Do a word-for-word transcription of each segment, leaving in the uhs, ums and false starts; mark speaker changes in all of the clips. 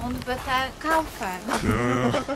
Speaker 1: und bitte kaufen.
Speaker 2: Ja, ja.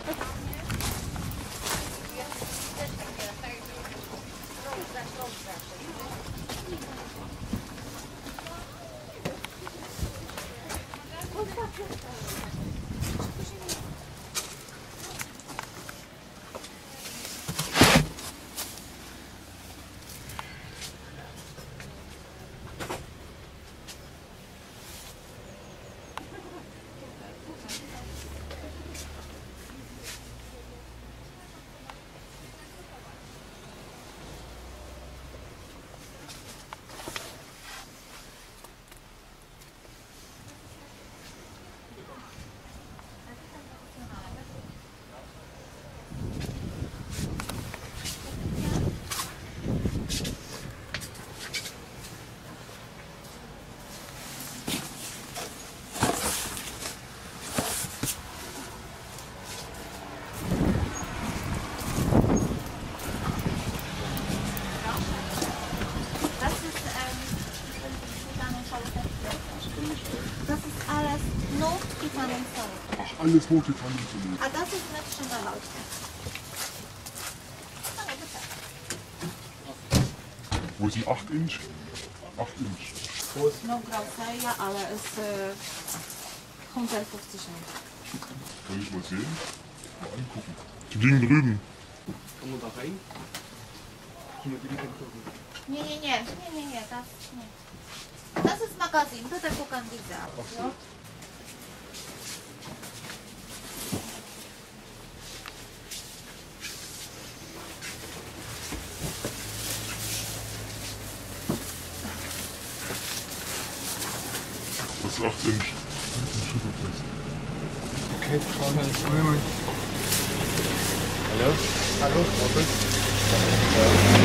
Speaker 1: Das ist alles Notvitamminsäure.
Speaker 2: Ach, alles Notvitamminsäure.
Speaker 1: A das ist mit Schimmerleuchte.
Speaker 2: Wo sind acht Inch? acht Inch.
Speaker 1: No große, ja, ale ist äh, hundertfünfzig Euro.
Speaker 2: Kann ich mal sehen? Mal angucken. Die liegen drüben.
Speaker 3: Kann man da rein? Kann man die nicht angucken?
Speaker 1: Nie, nie, nie, nie, nie, nie, das nie. Das ist Magazin, tutaj gucken widzę. Ja.
Speaker 2: Das ist acht Inch.
Speaker 3: Okay, schauen wir uns mal. Hallo? Hallo? Robert?